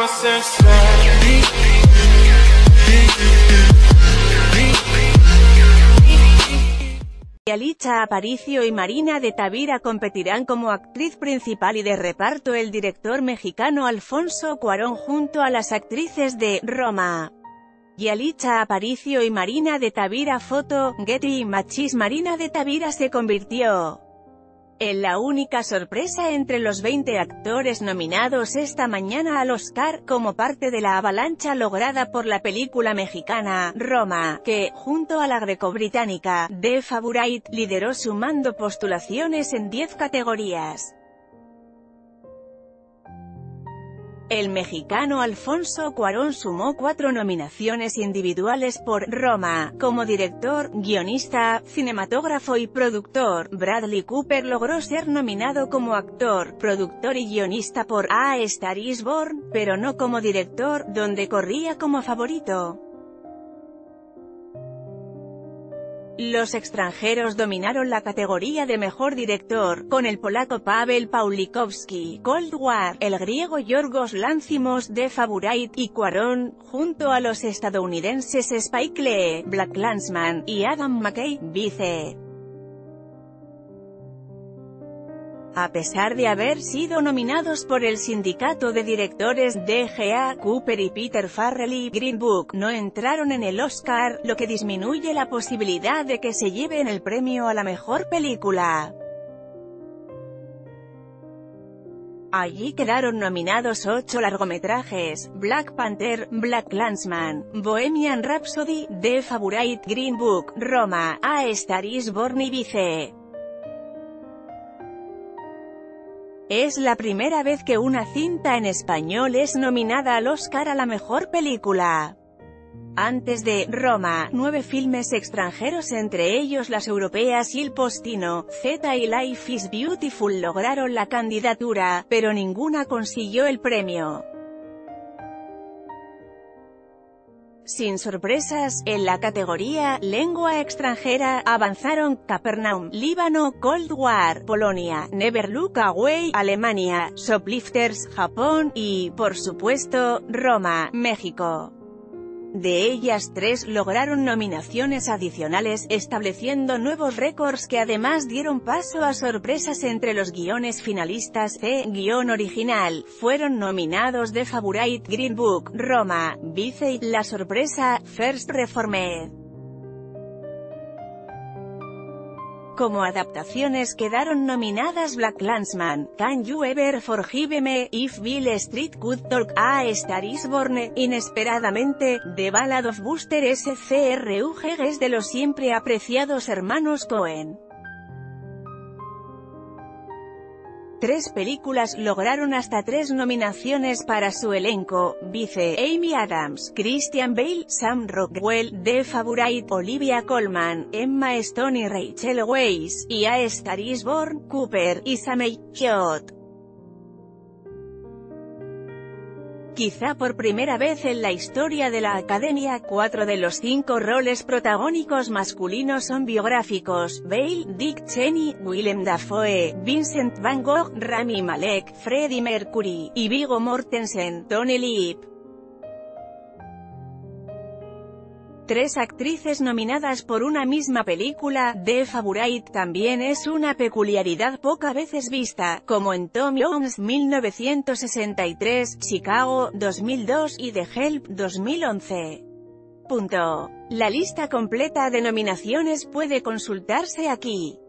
Yalitza Aparicio y Marina de Tavira competirán como actriz principal y de reparto el director mexicano Alfonso Cuarón junto a las actrices de Roma. Yalitza Aparicio y Marina de Tavira. Foto, Getty Images. Marina de Tavira se convirtió en la única sorpresa entre los 20 actores nominados esta mañana al Oscar, como parte de la avalancha lograda por la película mexicana Roma, que, junto a la greco-británica The Favourite, lideró sumando postulaciones en 10 categorías. El mexicano Alfonso Cuarón sumó 4 nominaciones individuales por Roma, como director, guionista, cinematógrafo y productor. Bradley Cooper logró ser nominado como actor, productor y guionista por A Star is Born, pero no como director, donde corría como favorito. Los extranjeros dominaron la categoría de mejor director, con el polaco Paweł Pawlikowski, Cold War, el griego Yorgos Lanthimos, The Favourite, y Cuarón, junto a los estadounidenses Spike Lee, BlacKkKlansman, y Adam McKay, Vice. A pesar de haber sido nominados por el sindicato de directores DGA, Cooper y Peter Farrelly, Green Book, no entraron en el Oscar, lo que disminuye la posibilidad de que se lleven el premio a la mejor película. Allí quedaron nominados 8 largometrajes: Black Panther, BlacKkKlansman, Bohemian Rhapsody, The Favourite, Green Book, Roma, A Star is Born y Vice. Es la primera vez que una cinta en español es nominada al Oscar a la mejor película. Antes de Roma, 9 filmes extranjeros, entre ellos las europeas Il Postino, Z y Life is Beautiful, lograron la candidatura, pero ninguna consiguió el premio. Sin sorpresas, en la categoría Lengua extranjera, avanzaron Capernaum, Líbano, Cold War, Polonia, Never Look Away, Alemania, Shoplifters, Japón, y, por supuesto, Roma, México. De ellas 3 lograron nominaciones adicionales, estableciendo nuevos récords que además dieron paso a sorpresas entre los guiones finalistas. Guión original, fueron nominados The Favourite, Green Book, Roma, Vice y, la sorpresa, First Reformed. Como adaptaciones quedaron nominadas BlacKkKlansman, Can You Ever Forgive Me, If Beale Street Could Talk, A Star is Born, inesperadamente, The Ballad of Buster Scruggs, de los siempre apreciados hermanos Coen. 3 películas lograron hasta 3 nominaciones para su elenco: Vice, Amy Adams, Christian Bale, Sam Rockwell, The Favourite, Olivia Colman, Emma Stone y Rachel Weisz, y A Star is Born, Cooper y Samuel Elliott. Quizá por primera vez en la historia de la Academia, 4 de los 5 roles protagónicos masculinos son biográficos: Bale, Dick Cheney, Willem Dafoe, Vincent Van Gogh, Rami Malek, Freddie Mercury, y Viggo Mortensen, Tony Leap. 3 actrices nominadas por una misma película. The Favourite también es una peculiaridad poca veces vista, como en Tom Jones 1963, Chicago 2002 y The Help 2011. La lista completa de nominaciones puede consultarse aquí.